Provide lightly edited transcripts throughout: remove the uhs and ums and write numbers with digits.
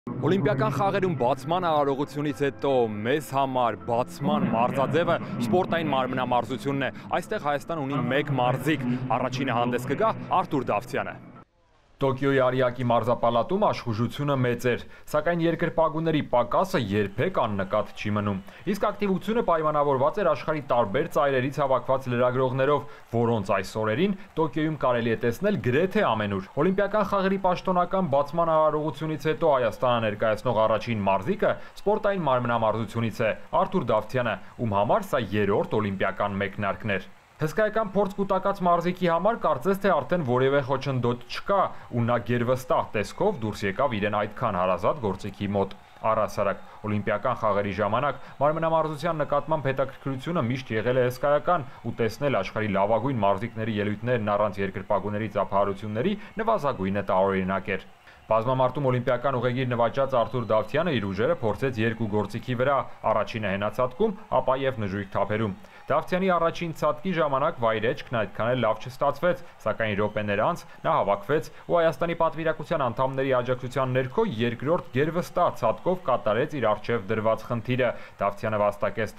Օլիմպիական խաղերում բացման արարողությունից հետո մեզ համար բացման մարզաձևը սպորտային մարմնամարզությունն է։ Այստեղ Հայաստան ունի մեկ մարզիկ, առաջինը հանդես կգա Արթուր Դավթյանը։ Տոկիոյի Արիակի մարզապալատում աշխուժությունը մեծ էր, սակայն երկրպագուների պակասը երբեք աննկատ չի մնում։ Իսկ ակտիվությունը պայմանավորված էր աշխարհի տարբեր ծայրերից հավաքված լրագրողներով, որոնց այս օրերին Տոկիոյում կարելի է տեսնել գրեթե ամենուր։ Օլիմպիական խաղերի պաշտոնական բացման արարողությունից հետո Հայաստանը ներկայացնող առաջին մարզիկը սպորտային մարմնամարզությունից է Արթուր Դավթյանը, ում համար սա երրորդ օլիմպիական մեկնարկն էր։ Հսկայական փորձ կուտակած մարզիկի համար կարծես թե արդեն որևէ խոչընդոտ չկա, ու նա գերվստահ տեսքով դուրս եկավ իրեն այդքան հարազատ գործիքի մոտ։ Առհասարակ, օլիմպիական խաղերի ժամանակ մարմնամարզության նկատմամբ հետաքրքրությունը միշտ եղել է հսկայական, ու տեսնել աշխարհի լավագույն մարզիկների ելույթներն առանց երկրպագուների ծափահարությունների նվազագույնը տարօրինակ էր։ Բազմամարտում օլիմպիական ուղեգիր նվաճած Արթուր Դավթյանը իր ուժերը փորձեց երկու գործիքի վրա, առաջինը հենացատկում, ապա եւ նժույգ թափերում։ Դավթյանի առաջին ցատկի ժամանակ վայրեջքն այդքան էլ լավ չստացվեց, սակայն րոպեներ անց նա հավաքվեց ու Հայաստանի պատվիրակության անդամների աջակցության ներքո երկրորդ գերվստահ ցատկով կատարեց իր առջև դրված խնդիրը։ Դավթյանը վաստակեց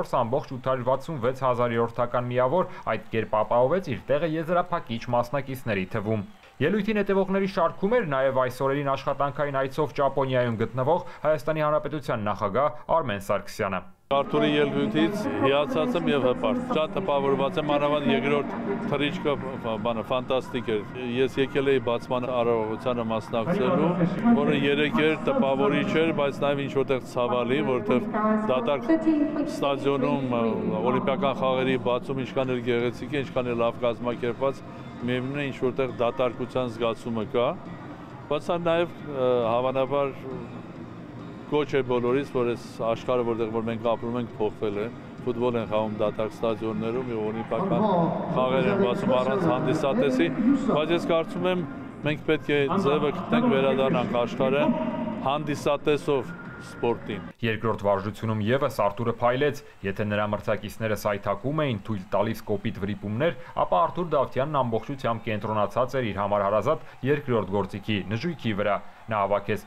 14.866 հազարյորդական միավոր, այդ կերպ ապահովեց իր տեղը եզրափակիչ մասնակիցների թվում։ Ելույթին հետևողների շարքում էր նաև այս օրերին աշխատանքային այցով Ճապոնիայում գտնվող Հայաստանի Հանրապետության նախագահ Արմեն Սարգսյանը։ Արթուրի ելույթից հիացած եմ եւ հպարտ։ Շատ տպավորված եմ, անավանդ երկրորդ թռիչքը ֆանտաստիկ էր։ Ես եկել էի բացման արարողությանը մասնակցելու, որը երեք էր, տպավորիչ էր, բայց նաև ինչ որտեղ ցավալի, որովհետեւ դատարկ ստադիոնում օլիմպիական խաղերի բացում ինչքան էլ գեղեցիկ է, ինչքան էլ լավ կազմակերպված, միևնույն է ինչ որտեղ դատարկության զգացումը կա, բայց նաև հավանաբար կոչ է բոլորից, որ այս աշխարհը, որտեղ որ մենք ապրում ենք, փոխվել է։ Ֆուտբոլ են խաղում դատարկ ստադիոններում եւ օլիմպիական խաղեր են բացում առանց հանդիսատեսի, բայց ես կարծում եմ մենք պետք է ձևը գտնենք վերադառնանք աշխարհը հանդիսատեսով սպորտին։ Երկրորդ վարժությունում եւս Արթուրը փայլեց, եթե նրա մրցակիցները սայթակում էին, թույլ տալիս կոպիտ վրիպումներ, ապա Արթուր Դավթյանն ամբողջությամբ կենտրոնացած էր իր համար հարազատ երկրորդ գործիքի նժույգի վրա։ Նա հավաքեց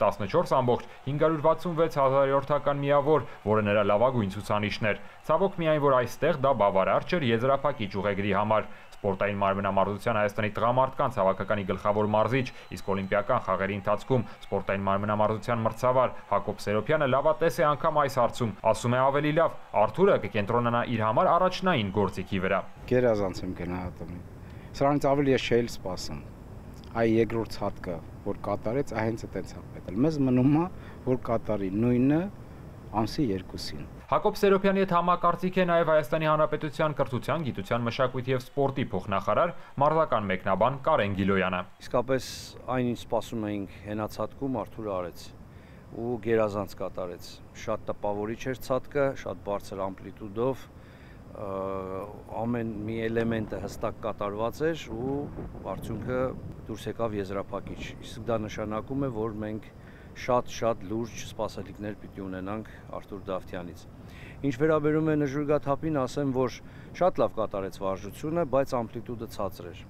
14.566 հազարյորդական միավոր, որը նրա լավագույն ցուցանիշն էր։ Ցավոք միայն, որ այստեղ դա բավարար չէր եզրափակիչ ուղեգրի համար։ Սպորտային մարմնամարզության Հայաստանի տղամարդկանց հավաքականի գլխավոր մարզիչ, իսկ օլիմպիական խաղերի ընթացքում սպորտային մարմնամարզության մրցավար Հակոբ Սերոբյանը լավատես է անգամ այս հարցում, ասում է ավելի լավ, Արթուրը կկենտրոնանա իր համար առաջնային գործիքի վրա։ Գերազանց եմ գնահատում։ Սրանից ավելի ես չէի սպասում։ Այ երկրորդ ցատկը, որ կատարեց, հենց այդպես է պետք։ Մեզ մնում է, որ կատարի նույնը ամսի 2-ին։ Հակոբ Սերոբյանի հետ համակարծիք է նաև Հայաստանի Հանրապետության կրթության, գիտության, մշակույթի և սպորտի փոխնախարար, մարզական մեկնաբան Կարեն Գիլոյանը։ Իսկապես այն ինչ սպասում էինք հենացատկում Արթուրը արեց ու գերազանց կատարեց։ Շատ տպավորիչ էր ցատկը, շատ բարձր ամպլիտուդով, ամեն մի էլեմենտը հստակ կատարված էր ու արդյունքը դուրս եկավ եզրափակիչ։ Իսկ դա նշանակում է, որ մենք շատ լուրջ սպասելիքներ պիտի ունենանք Արթուր Դավթյանից։ Ինչ վերաբերում է նժույգաթափին, ասեմ, որ շատ լավ կատարեց վարժությունը, բայց ամպլիտուդը ցածր էր։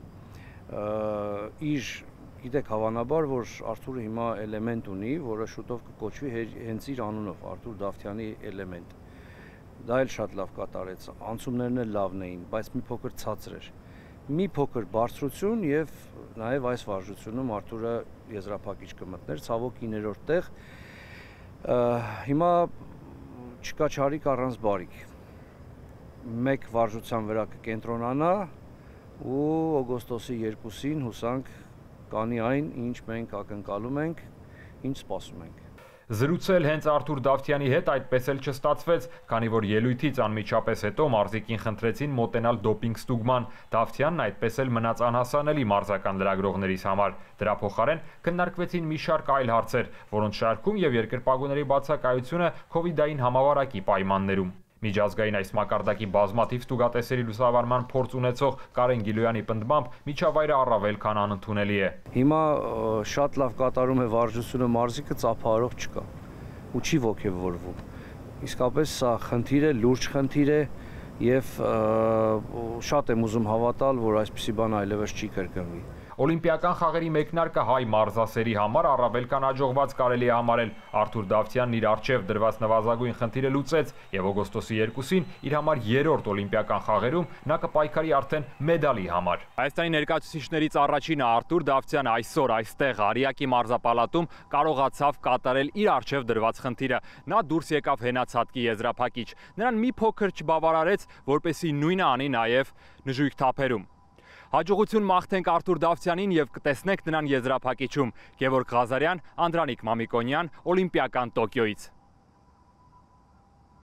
Գիտեք հավանաբար, որ Արթուրը հիմա էլեմենտ ունի, որը շուտով կկոչվի հենց իր անունով, Արթուր Դավթյանի էլեմենտ։ Դա էլ շատ լավ կատարեց, անցումներն էլ լավն էին, բայց մի փոքր ցածր էր։ Մի փոքր բարձրություն եւ նաեւ այս վարժությունում Արթուրը եզրափակիչ կմտներ, ցավոք 9-րդ տեղ։ Հիմա չկա չարիք առանց բարիք։ Մեկ վարժության վրա կկենտրոնանա ու օգոստոսի 2-ին հուսանք կանի այն, ինչ մենք ակնկալում ենք, ինչ սպասում ենք։ Զրուցել հենց Արթուր Դավթյանի հետ այդպես էլ չստացվեց, քանի որ ելույթից անմիջապես հետո մարզիկին խնդրեցին մոտենալ դոպինգ ստուգման։ Դավթյանն այդպես էլ մնաց անհասանելի մարզական լրագրողներիս համար։ Դրա փոխարեն քննարկվեցին մի շարք այլ հարցեր, որոնց շարքում եւ երկրպագուների բացակայությունը COVID-ային համավարակի պայմաններում։ Միջազգային այս մակարդակի բազմաթիվ ստուգատեսերի լուսավորման փորձ ունեցող Կարեն Գիլոյանի պնդմամբ միջավայրը առավել քան անընդունելի է։ Հիմա շատ լավ կատարում է վարժությունը մարզիկը, ծափահարող չկա ու չի ոգևորվում։ Իսկապես սա խնդիր է, լուրջ խնդիր է եւ շատ եմ ուզում հավատալ, որ այսպիսի բան այլևս չի կրկնվի։ Օլիմպիական խաղերի մեկնարկը հայ մարզասերի համար առավել քան հաջողված կարելի է համարել։ Արթուր Դավթյանն իր առջև դրված նվազագույն խնդիրը լուծեց եւ օգոստոսի 2-ին իր համար երրորդ օլիմպիական խաղերում նա կպայքարի արդեն մեդալի համար։ Հայաստանի ներկայացուցիչներից առաջինը Արթուր Դավթյանը այսօր այստեղ Արիակի մարզապալատում կարողացավ կատարել իր առջև դրված խնդիրը։ Նա դուրս եկավ հենացածքի եզրափակիչ։ Նրան մի փոքր չբավարարեց, որպեսզի նույնը անի նաեւ նժույգ թափերում։ Հաջողություն մաղթենք Արթուր Դավթյանին եւ կտեսնենք նրան եզրափակիչում։ Գևորգ Ղազարյան, Անդրանիկ Մամիկոնյան, Օլիմպիական Տոկիոից։